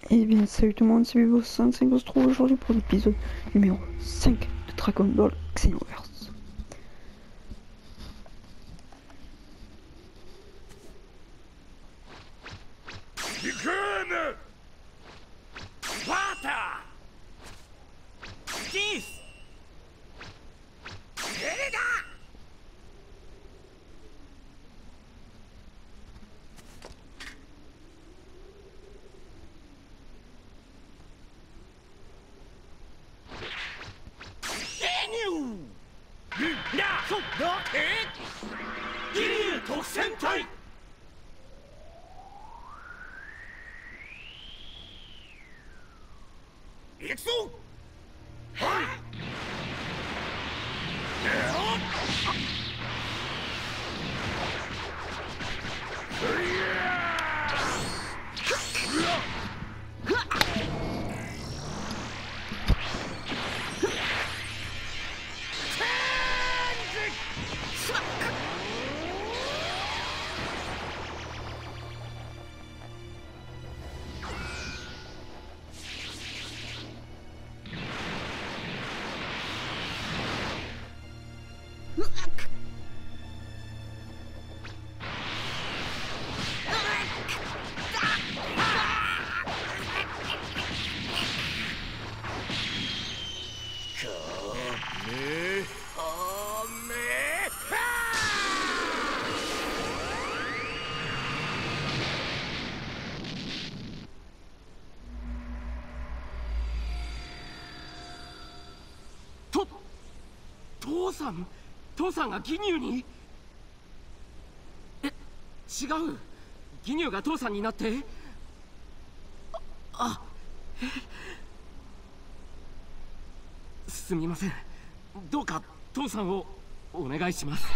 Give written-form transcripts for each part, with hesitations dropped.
Et bien salut tout le monde, c'est Vivo65, on se trouve aujourd'hui pour l'épisode numéro 5 de Dragon Ball Xenoverse. 父さんが義乳に？え、違う。義乳が父さんになって？すみません。どうか父さんをお願いします。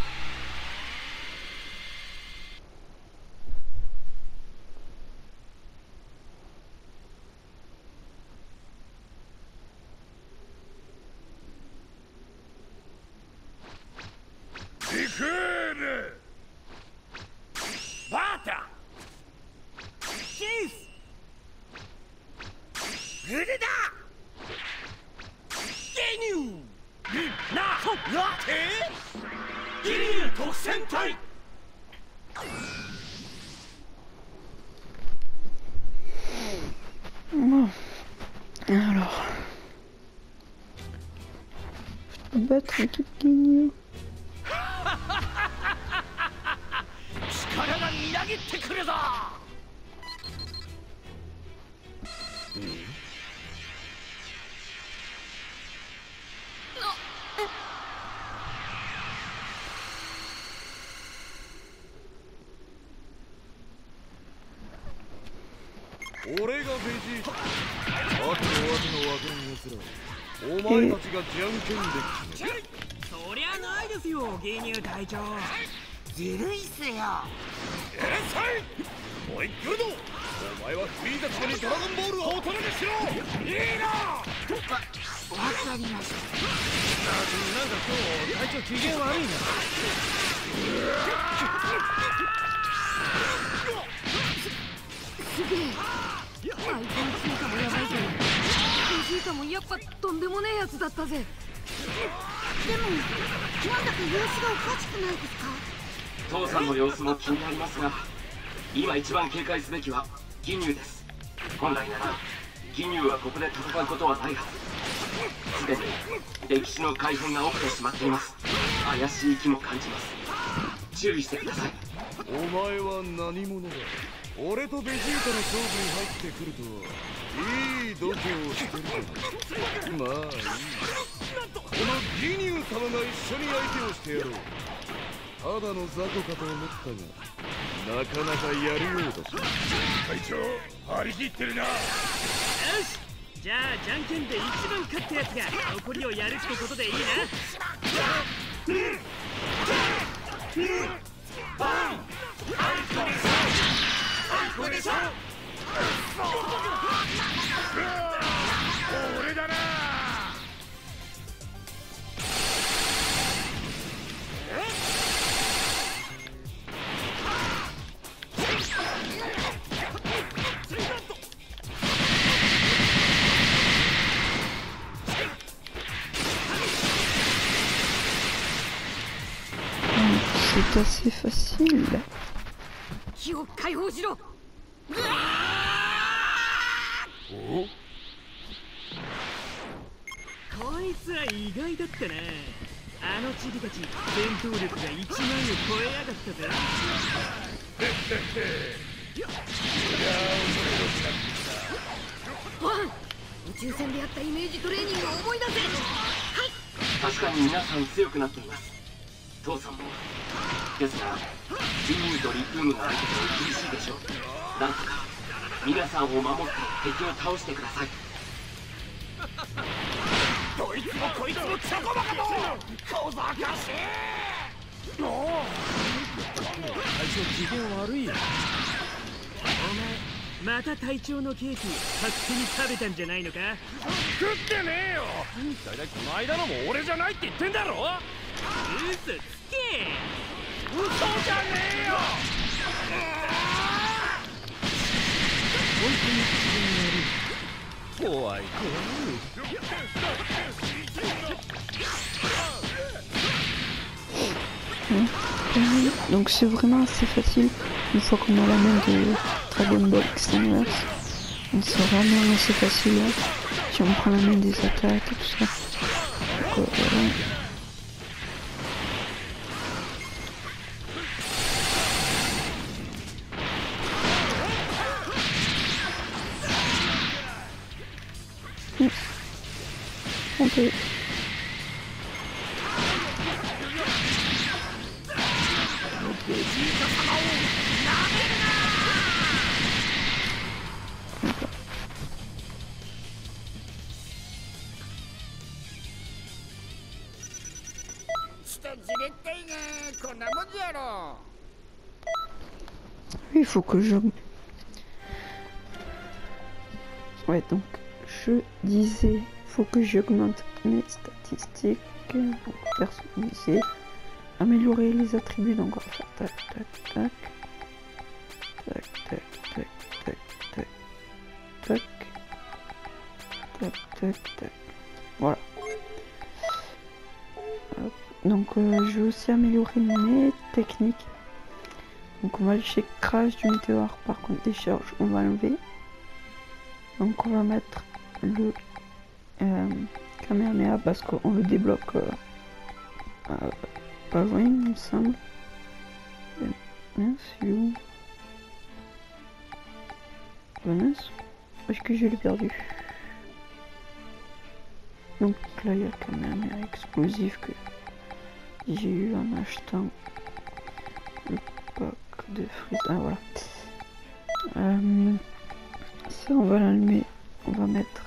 Bon, alors, je vais battre l'équipe Ginyu. 力がみなぎってくるぞ。 俺がベジータ。あとのわけのわからん奴ら。お前たちがじゃんけんで決める。 そりゃないですよ、義乳隊長。ずるいっすよ。 うるさい。おいグルド、お前はフリーザ様にドラゴンボールをお届けしろ。いいな。 わかりました。 なんか今日隊長機嫌悪いな。 すげえ。アイコン進化もやばいけど、ベジータもやっぱとんでもねえやつだったぜ。でもなんだか様子がおかしくないですか？ 父さんの様子も気になりますが、今一番警戒すべきは義乳です。本来なら義乳はここで戦うことはないはず。すでに歴史の改変が起きてしまっています。怪しい気も感じます。注意してください。 お前は何者だ。俺とベジータの勝負に入ってくるとはいい度胸をしてるけど、まあいい。この義乳様が一緒に相手をしてやろう。ただの雑魚かと思ったが、なかなかやるようだし。隊長、張り切ってるな。よし、じゃあじゃんけんで一番勝ったやつが残りをやるってことでいいな。バン！これでしょ。 俺だな。 c'est assez facile. 気を解放しろ。 おこいつは意外だったな。あのチビたち戦闘力が1万を超えやがったぜ。 ワン、宇宙船でやったイメージトレーニングを思い出せ。 確かに皆さん強くなっています。父さんもですが、リニューとリプームが相手で厳しいでしょう。なんとか皆さんを守って敵を倒してください。 どいつもこいつもチョコバカと小賢しい。 最初機嫌悪いよ。お前また隊長のケーキ勝手に食べたんじゃないのか。 食ってねえよ。だいたいこの間のも俺じゃないって言ってんだろ。 嘘つけ。 嘘じゃねえよ。 本当に機嫌悪い。怖い怖い。 Donc c'est vraiment assez facile une fois qu'on a la main de Dragon Ball Xenoverse. Donc c'est vraiment assez facile hein, si on prend la main des attaques et tout ça. Donc, voilà. On peut... Il faut que je... Ouais, donc je disais, faut que j'augmente mes statistiques, donc personnaliser, améliorer les attributs, donc on va faire tac tac tac, tac tac tac tac tac tac tac tac tac, voilà. Hop. Donc je vais aussi améliorer mes techniques. Donc on va lécher crash du météore, par contre des charges on va enlever. Donc on va mettre le Kamehameha parce qu'on le débloque pas loin il me semble. Mince, il est où? Mince, est-ce que je l'ai perdu? Donc là il y a le Kamehameha explosif que j'ai eu en achetant le pack de frites. Ah voilà. Ça on va l'allumer. On va mettre.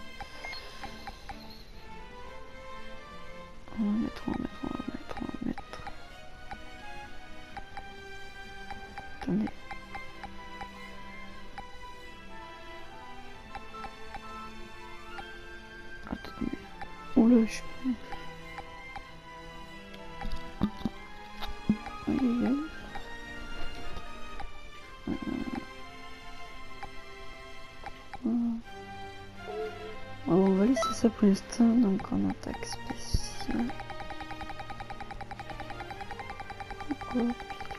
On va mettre. Attendez. Attendez. Oula, je... Aïe aïe aïe. Alors, on va laisser ça pour l'instant, donc en attaque spéciale. Donc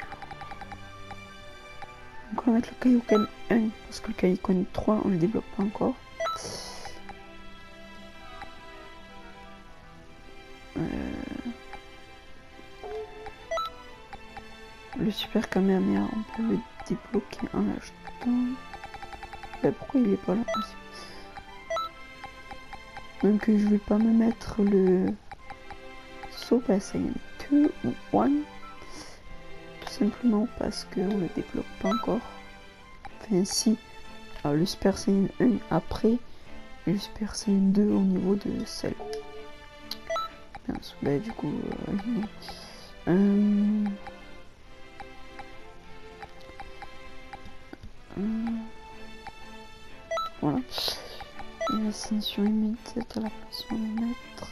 on va mettre le Kaioken 1 parce que le Kaioken 3 on le débloque pas encore. Le Super Kamehameha on peut le débloquer en l'achetant. Pourquoi il est pas là? Donc je vais pas me mettre le Super Saiyan 2 ou 1 tout simplement parce qu'on le débloque pas encore. Enfin si, le Super Saiyan 1 après et le Super Saiyan 2 au niveau de celle. Bah, du coup voilà. Et l'ascension immédiate à la place on va mettre.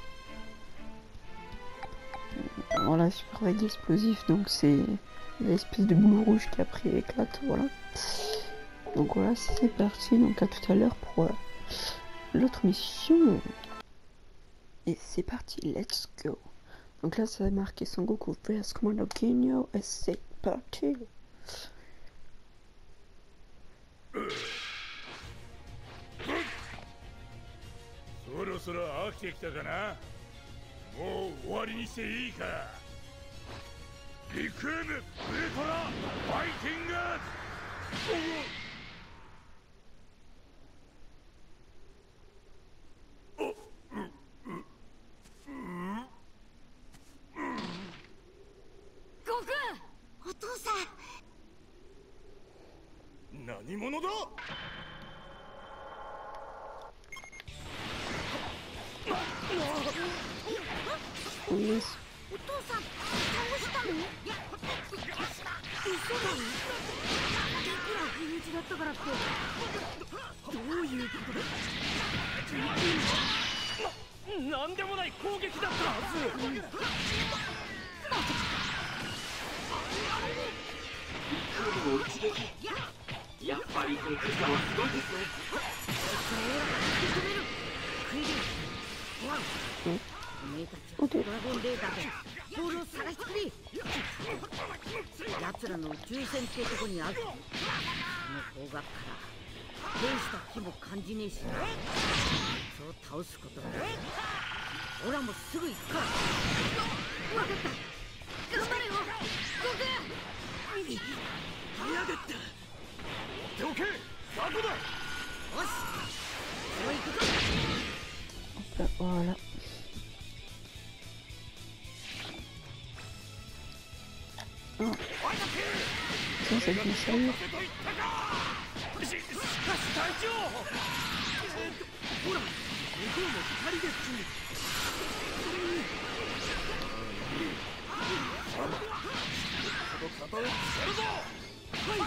Voilà, super vague explosif, donc c'est l'espèce de boule rouge qui après éclate, voilà. Donc voilà, c'est parti, donc à tout à l'heure pour l'autre mission. Et c'est parti, let's go. Donc là, ça a marqué Son Goku vs Commando Ginyu et c'est parti. そろそろ飽きてきたかな。もう終わりにしていいか。リクエムウルトラファイティング。 お父さん。何者だ。 お父さん倒したの？いや、嘘だろ。いくら不意打ちだったからってどういうことだ？ なんでもない攻撃だったはず。 陸軍の一撃、やっぱりこのクイズはすごいですね。 おめえたちはドラゴンレーダーでボールを探してくれ。奴らの宇宙船ってとこにある。その方角から大した気も感じねえしな。そう倒すことができる。オラもすぐ行くから。分かった、頑張れよゴク。 ターゲット手をけ、ザコだ。よし、 そう行くぞ。 Voilà. Ah. Ça, c'est bien ça. ほら、向こうも2人ですし。 肩をつけるぞ。はい。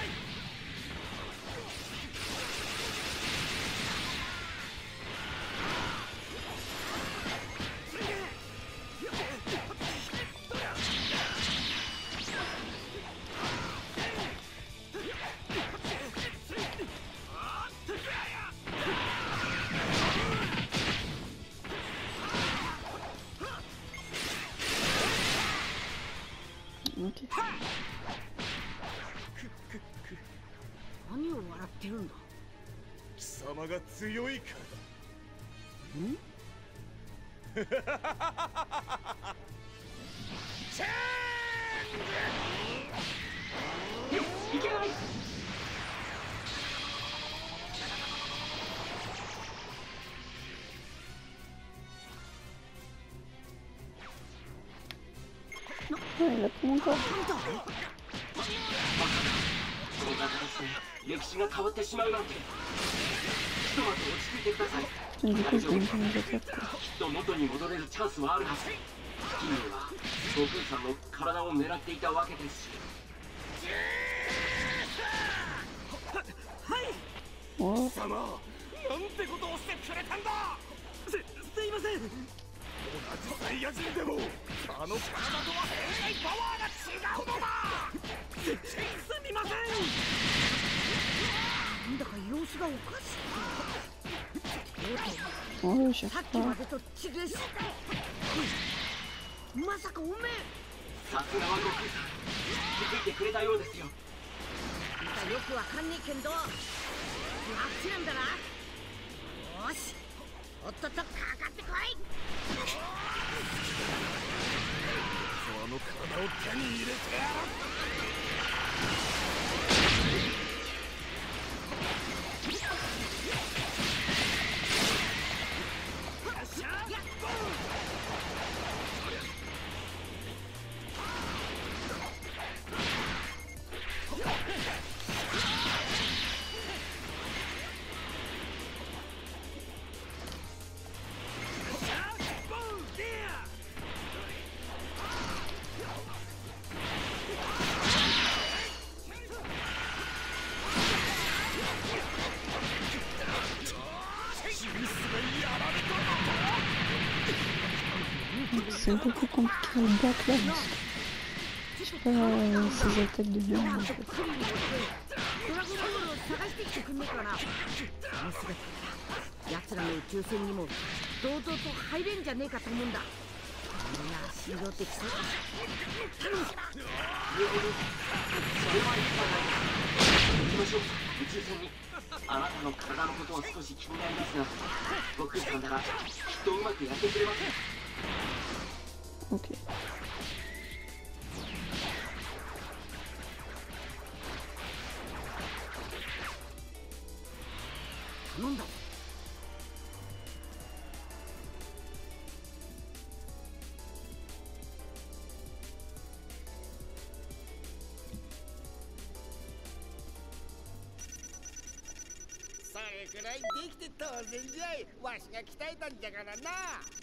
Ok. 何を笑ってるんだ。 貴様が強いからだ。チェンジ。 いけない。 Ouais, il a tout mon corps. この形で歴史が変わってしまうなんて。ひとまず落ち着いてください。 Du coup, je vais me faire きっと元に戻れるチャンスはあるはず。キングは悟空さんの体を狙っていたわけですし。 Oh. 貴様、なんてことをしてくれたんだ。 すいません。 同じサイヤ人でもあの体とは変態パワーが違うのだ。 すみません。 なんだか様子がおかしい。 Oh, je さっ sais きま pas. でと違うし。まさかおめえ。 さすがは悟空さん、気づいてくれたようですよ。 よくわかんねえけど、あっちなんだな。よし、とっととかかってこい。 あの体を手に入れてやる。 C'est un peu plus compliqué à battre là. Je sais pas ces attaques de viande en fait. ドラゴンボールを探してきてくんねえかな。その姿から奴らの宇宙船にも堂々と入れんじゃねえかと思うんだ。 しんどってきそうだ。 なるほど、それはいいじゃないですか。行きましょう、宇宙船に。あなたの体のことは少し気になりますが、僕さんならきっとうまくやってくれます。 Ok. 頼んだぞ。 それくらいできて当然じゃい。わしが鍛えたんじゃからな。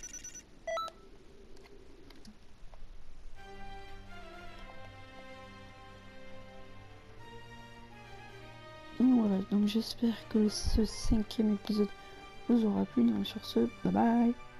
Donc voilà, donc j'espère que ce 5e épisode vous aura plu. Donc sur ce, bye bye.